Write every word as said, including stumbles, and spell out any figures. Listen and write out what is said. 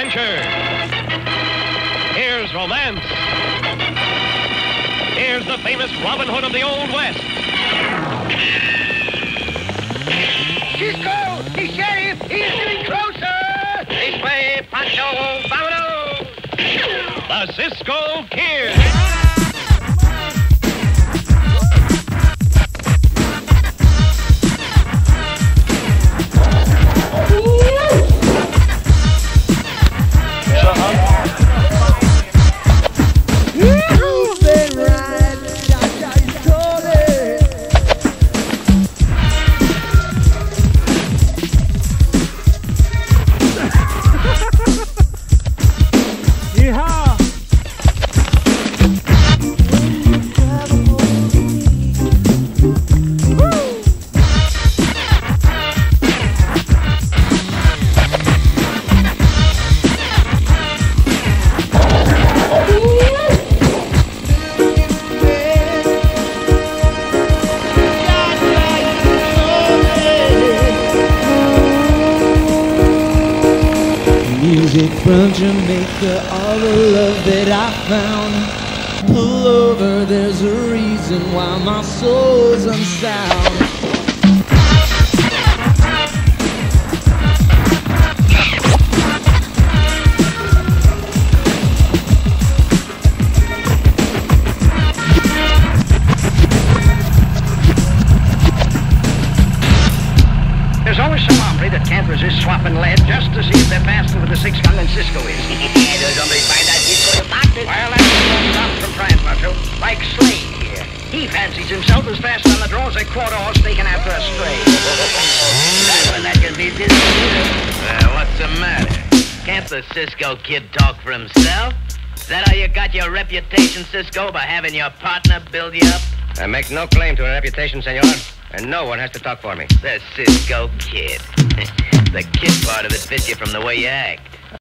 adventure. Here's romance. Here's the famous Robin Hood of the Old West. Cisco! The sheriff! He's getting closer! This way, Pancho! Vámonos! The Cisco Kid. Music from Jamaica, all the love that I found. Pull over, there's a reason why my soul's unsound. There's always some hombre that can't resist swapping lead just to see if they're faster with the six gun than Cisco is. Those hombres find out Cisco the fastest. Well, that's no stop from trying, Marshal. Like Slade here. He fancies himself as fast on the draw as a quarter horse sneaking after a stray. That's when that can be disputed. Uh, what's the matter? Can't the Cisco Kid talk for himself? Is that how you got your reputation, Cisco, by having your partner build you up? I make no claim to a reputation, senor, and no one has to talk for me. The Cisco Kid. The kid part of it fits you from the way you act.